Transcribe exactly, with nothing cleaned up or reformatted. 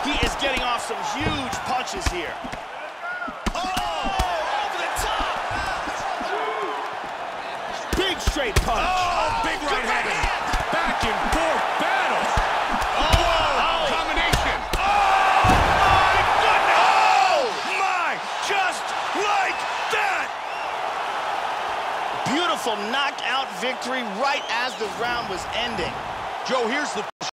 He is getting off some huge punches here. Oh, over the top. Big straight punch. Oh, big right hand. Back and forth battle. Oh, oh. Combination. Oh, my goodness. Oh, my, just like that. Beautiful knockout victory right as the round was ending. Joe, here's the